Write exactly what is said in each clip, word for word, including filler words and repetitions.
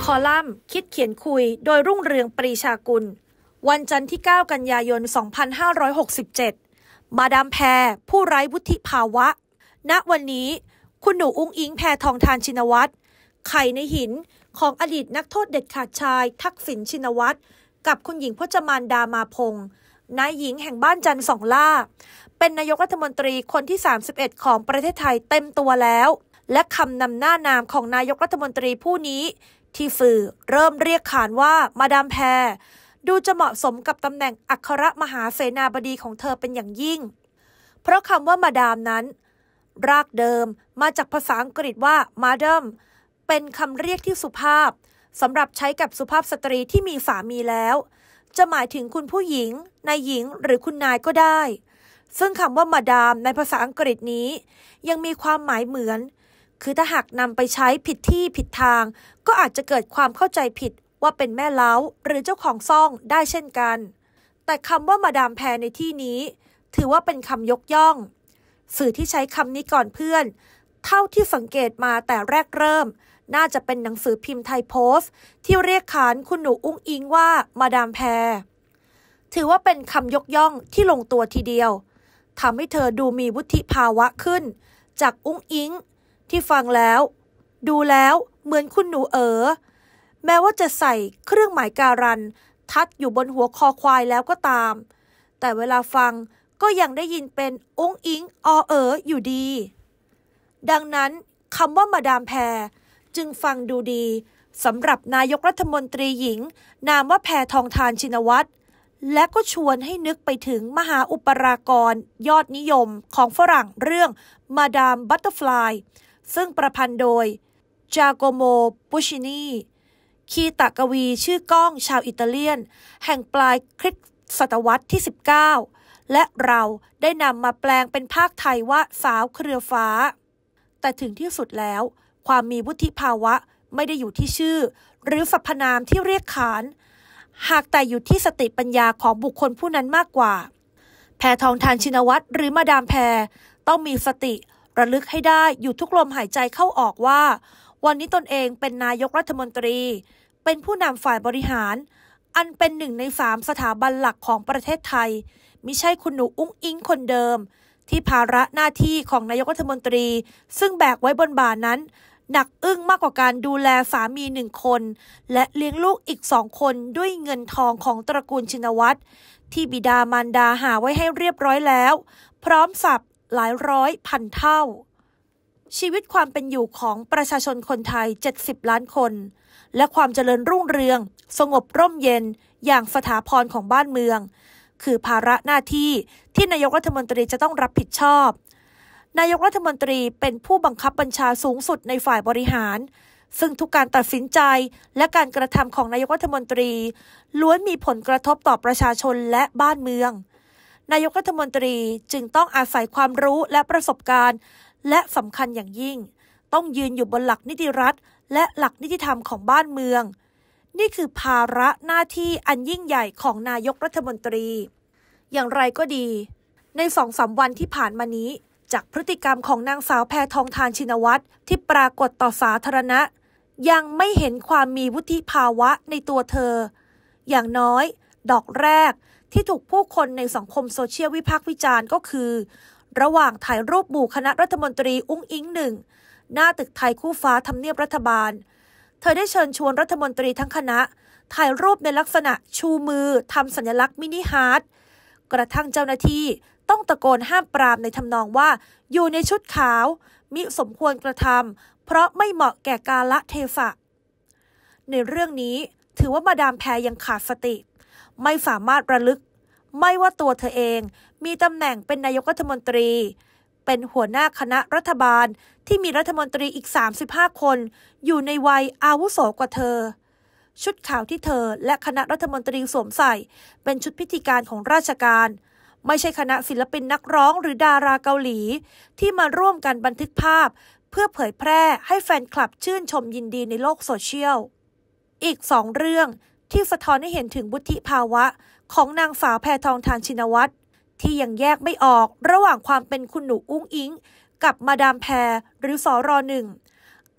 คอลัมน์คิดเขียนคุยโดยรุ่งเรืองปรีชากุลวันจันทร์ที่เก้ากันยายนสองพันห้าร้อยหกสิบเจ็ดมาดามแพรผู้ไร้วุฒิภาวะณวันนี้คุณหนูอุ้งอิงแพทองธารชินวัตรไข่ในหินของอดีตนักโทษเด็ดขาดชายทักษิณชินวัตรกับคุณหญิงพจมานดามาพงษ์นายหญิงแห่งบ้านจันทร์สองล่าเป็นนายกรัฐมนตรีคนที่สามสิบเอ็ดของประเทศไทยเต็มตัวแล้วและคำนำหน้านามของนายกรัฐมนตรีผู้นี้ที่สื่อเริ่มเรียกขานว่ามาดามแพรดูจะเหมาะสมกับตำแหน่งอัครมหาเสนาบดีของเธอเป็นอย่างยิ่งเพราะคำว่ามาดามนั้นรากเดิมมาจากภาษาอังกฤษว่า madam เป็นคำเรียกที่สุภาพสำหรับใช้กับสุภาพสตรีที่มีสามีแล้วจะหมายถึงคุณผู้หญิงนายหญิงหรือคุณนายก็ได้ซึ่งคำว่ามาดามในภาษาอังกฤษนี้ยังมีความหมายเหมือนคือถ้าหากนำไปใช้ผิดที่ผิดทางก็อาจจะเกิดความเข้าใจผิดว่าเป็นแม่เล้าหรือเจ้าของซ่องได้เช่นกันแต่คำว่ามาดามแพรในที่นี้ถือว่าเป็นคำยกย่องสื่อที่ใช้คำนี้ก่อนเพื่อนเท่าที่สังเกตมาแต่แรกเริ่มน่าจะเป็นหนังสือพิมพ์ไทยโพสต์ที่เรียกขานคุณหนูอุ้งอิงว่ามาดามแพรถือว่าเป็นคำยกย่องที่ลงตัวทีเดียวทำให้เธอดูมีวุฒิภาวะขึ้นจากอุ้งอิงที่ฟังแล้วดูแล้วเหมือนคุณหนูเอ๋อแม้ว่าจะใส่เครื่องหมายการันทัดอยู่บนหัวคอควายแล้วก็ตามแต่เวลาฟังก็ยังได้ยินเป็นอุ้งอิงอเอ๋ออยู่ดีดังนั้นคำว่ามาดามแพรจึงฟังดูดีสำหรับนายกรัฐมนตรีหญิงนามว่าแพทองธารชินวัตรและก็ชวนให้นึกไปถึงมหาอุปรากรยอดนิยมของฝรั่งเรื่องมาดามบัตเตอร์ฟลายซึ่งประพันธ์โดยจาโกโมปูชินีคีตกวีชื่อก้องชาวอิตาเลียนแห่งปลายคริสตศตวรรษที่สิบเก้าและเราได้นำมาแปลงเป็นภาคไทยว่าสาวเครือฟ้าแต่ถึงที่สุดแล้วความมีวุฒิภาวะไม่ได้อยู่ที่ชื่อหรือสรรพนามที่เรียกขานหากแต่อยู่ที่สติปัญญาของบุคคลผู้นั้นมากกว่าแพทองธารชินวัตรหรือมาดามแพรต้องมีสติระลึกให้ได้อยู่ทุกลมหายใจเข้าออกว่าวันนี้ตนเองเป็นนายกรัฐมนตรีเป็นผู้นำฝ่ายบริหารอันเป็นหนึ่งในสามสถาบันหลักของประเทศไทยมิใช่คุณหนูอุ้งอิงคนเดิมที่ภาระหน้าที่ของนายกรัฐมนตรีซึ่งแบกไว้บนบ่านั้นหนักอึ้งมากกว่าการดูแลสามีหนึ่งคนและเลี้ยงลูกอีกสองคนด้วยเงินทองของตระกูลชินวัตรที่บิดามารดาหาไว้ให้เรียบร้อยแล้วพร้อมสับหลายร้อยพันเท่าชีวิตความเป็นอยู่ของประชาชนคนไทยเจ็ดสิบล้านคนและความเจริญรุ่งเรืองสงบร่มเย็นอย่างสถาพรของบ้านเมืองคือภาระหน้าที่ที่นายกรัฐมนตรีจะต้องรับผิดชอบนายกรัฐมนตรีเป็นผู้บังคับบัญชาสูงสุดในฝ่ายบริหารซึ่งทุกการตัดสินใจและการกระทำของนายกรัฐมนตรีล้วนมีผลกระทบต่อประชาชนและบ้านเมืองนายกรัฐมนตรีจึงต้องอาศัยความรู้และประสบการณ์และสำคัญอย่างยิ่งต้องยืนอยู่บนหลักนิติรัฐและหลักนิติธรรมของบ้านเมืองนี่คือภาระหน้าที่อันยิ่งใหญ่ของนายกรัฐมนตรีอย่างไรก็ดีในสองสามวันที่ผ่านมานี้จากพฤติกรรมของนางสาวแพทองธารชินวัตรที่ปรากฏต่อสาธารณะยังไม่เห็นความมีวุฒิภาวะในตัวเธออย่างน้อยดอกแรกที่ถูกผู้คนในสังคมโซเชียลวิพากษ์วิจารณ์ก็คือระหว่างถ่ายรูปหมู่คณะรัฐมนตรีอุ้งอิงหนึ่งหน้าตึกไทยคู่ฟ้าทำเนียบรัฐบาลเธอได้เชิญชวนรัฐมนตรีทั้งคณะถ่ายรูปในลักษณะชูมือทำสัญลักษณ์มินิฮาร์ทกระทั่งเจ้าหน้าที่ต้องตะโกนห้ามปรามในทำนองว่าอยู่ในชุดขาวมิสมควรกระทำเพราะไม่เหมาะแก่กาลเทศะในเรื่องนี้ถือว่ามาดามแพรยังขาดสติไม่สามารถระลึกไม่ว่าตัวเธอเองมีตำแหน่งเป็นนายกรัฐมนตรีเป็นหัวหน้าคณะรัฐบาลที่มีรัฐมนตรีอีกสามสิบห้าคนอยู่ในวัยอาวุโสกว่าเธอชุดขาวที่เธอและคณะรัฐมนตรีสวมใส่เป็นชุดพิธีการของราชการไม่ใช่คณะศิลปินนักร้องหรือดาราเกาหลีที่มาร่วมกันบันทึกภาพเพื่อเผยแพร่ให้แฟนคลับชื่นชมยินดีในโลกโซเชียลอีกสองเรื่องที่สะท้อนให้เห็นถึงวุฒิภาวะของนางสาวแพทองธารชินวัตรที่ยังแยกไม่ออกระหว่างความเป็นคุณหนูอุ้งอิงกับมาดามแพรหรือสรหนึ่ง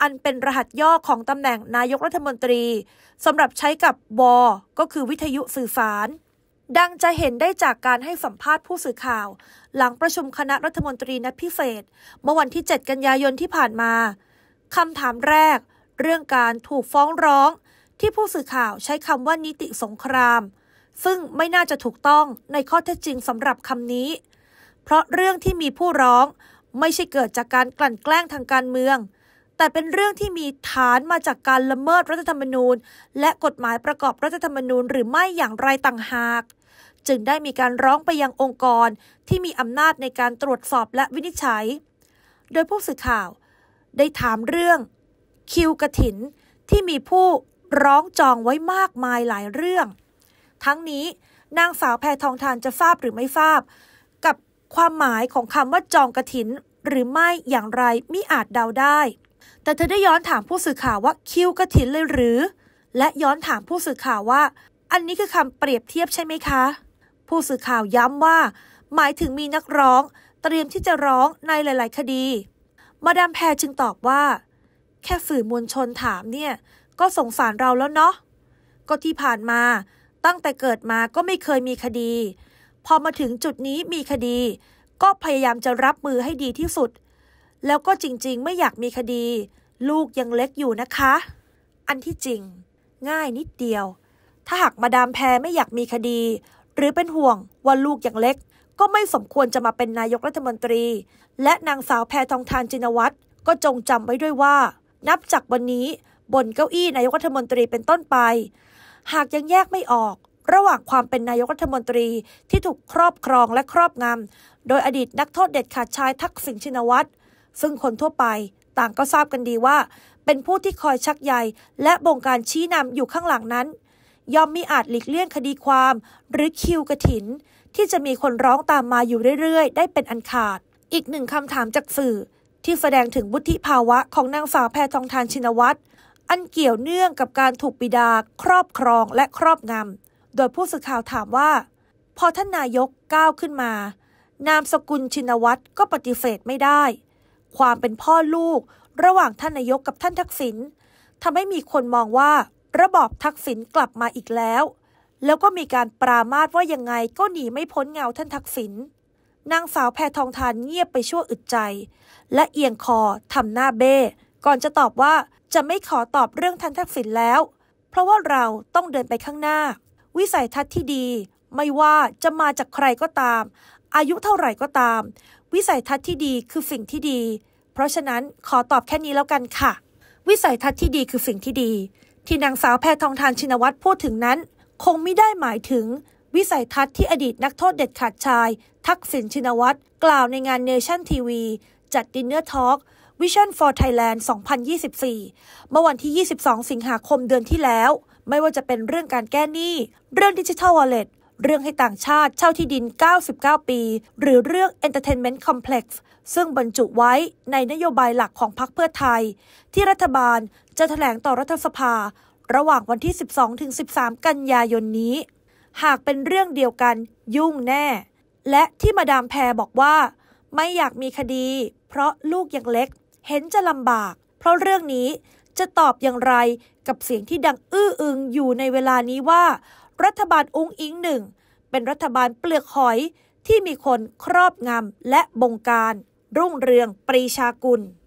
อันเป็นรหัสย่อของตำแหน่งนายกรัฐมนตรีสำหรับใช้กับวก็คือวิทยุสื่อสารดังจะเห็นได้จากการให้สัมภาษณ์ผู้สื่อข่าวหลังประชุมคณะรัฐมนตรีนัดพิเศษเมื่อวันที่เจ็ดกันยายนที่ผ่านมาคำถามแรกเรื่องการถูกฟ้องร้องที่ผู้สื่อข่าวใช้คำว่านิติสงครามซึ่งไม่น่าจะถูกต้องในข้อเท็จจริงสำหรับคำนี้เพราะเรื่องที่มีผู้ร้องไม่ใช่เกิดจากการกลั่นแกล้งทางการเมืองแต่เป็นเรื่องที่มีฐานมาจากการละเมิดรัฐธรรมนูญและกฎหมายประกอบรัฐธรรมนูญหรือไม่อย่างไรต่างหากจึงได้มีการร้องไปยังองค์กรที่มีอำนาจในการตรวจสอบและวินิจฉัยโดยผู้สื่อข่าวได้ถามเรื่องคิวกฐินที่มีผู้ร้องจองไว้มากมายหลายเรื่องทั้งนี้นางสาวแพทองธารจะทราบหรือไม่ทราบกับความหมายของคำว่าจองกฐินหรือไม่อย่างไรมิอาจเดาได้แต่เธอได้ย้อนถามผู้สื่อข่าวว่าคิวกฐินเลยหรือและย้อนถามผู้สื่อข่าวว่าอันนี้คือคำเปรียบเทียบใช่ไหมคะผู้สื่อข่าวย้ำว่าหมายถึงมีนักร้องเตรียมที่จะร้องในหลายๆคดีมาดามแพรจึงตอบว่าแค่สื่อมวลชนถามเนี่ยก็สงสารเราแล้วเนาะก็ที่ผ่านมาตั้งแต่เกิดมาก็ไม่เคยมีคดีพอมาถึงจุดนี้มีคดีก็พยายามจะรับมือให้ดีที่สุดแล้วก็จริงๆไม่อยากมีคดีลูกยังเล็กอยู่นะคะอันที่จริงง่ายนิดเดียวถ้าหากมาดามแพรไม่อยากมีคดีหรือเป็นห่วงว่าลูกยังเล็กก็ไม่สมควรจะมาเป็นนายกรัฐมนตรีและนางสาวแพทองธารจินวัตรก็จงจำไว้ด้วยว่านับจากวันนี้บนเก้าอี้นายกรัฐมนตรีเป็นต้นไปหากยังแยกไม่ออกระหว่างความเป็นนายกรัฐมนตรีที่ถูกครอบครองและครอบงำโดยอดีตนักโทษเด็ดขาดชายทักษิณชินวัตรซึ่งคนทั่วไปต่างก็ทราบกันดีว่าเป็นผู้ที่คอยชักใยและบงการชี้นำอยู่ข้างหลังนั้นย่อมมิอาจหลีกเลี่ยงคดีความหรือคิวกฐินที่จะมีคนร้องตามมาอยู่เรื่อยๆได้เป็นอันขาดอีกหนึ่งคำถามจากสื่อที่แสดงถึงวุฒิภาวะของนางสาวแพทองธารชินวัตรอันเกี่ยวเนื่องกับการถูกบิดาครอบครองและครอบงำโดยผู้สื่อข่าวถามว่าพอท่านนายกก้าวขึ้นมานามสกุลชินวัตรก็ปฏิเสธไม่ได้ความเป็นพ่อลูกระหว่างท่านนายกกับท่านทักษิณทำให้มีคนมองว่าระบอบทักษิณกลับมาอีกแล้วแล้วก็มีการปรามาสว่ายังไงก็หนีไม่พ้นเงาท่านทักษิณนางสาวแพทองธารเงียบไปชั่วอึดใจและเอียงคอทำหน้าเบ้ก่อนจะตอบว่าจะไม่ขอตอบเรื่องท่านทักษิณแล้วเพราะว่าเราต้องเดินไปข้างหน้าวิสัยทัศน์ที่ดีไม่ว่าจะมาจากใครก็ตามอายุเท่าไหร่ก็ตามวิสัยทัศน์ที่ดีคือสิ่งที่ดีเพราะฉะนั้นขอตอบแค่นี้แล้วกันค่ะวิสัยทัศน์ที่ดีคือสิ่งที่ดีที่นางสาวแพทองธารชินวัตรพูดถึงนั้นคงไม่ได้หมายถึงวิสัยทัศน์ที่อดีตนักโทษเด็ดขาดชายทักษิณชินวัตรกล่าวในงาน Nation ที วี จัด Dinner Talk Vision for Thailand สองพันยี่สิบสี่เมื่อวันที่ยี่สิบสองสิงหาคมเดือนที่แล้วไม่ว่าจะเป็นเรื่องการแก้หนี้เรื่อง Digital Wallet เรื่องให้ต่างชาติเช่าที่ดินเก้าสิบเก้าปีหรือเรื่อง Entertainment Complex ซึ่งบรรจุไว้ในนโยบายหลักของพรรคเพื่อไทยที่รัฐบาลจะแถลงต่อรัฐสภาระหว่างวันที่ สิบสองถึงสิบสาม กันยายนนี้หากเป็นเรื่องเดียวกันยุ่งแน่และที่มาดามแพรบอกว่าไม่อยากมีคดีเพราะลูกยังเล็กเห็นจะลำบากเพราะเรื่องนี้จะตอบอย่างไรกับเสียงที่ดังอื้ออึงอยู่ในเวลานี้ว่ารัฐบาลอุ๊งอิ๊งหนึ่งเป็นรัฐบาลเปลือกหอยที่มีคนครอบงำและบงการรุ่งเรืองปรีชากุล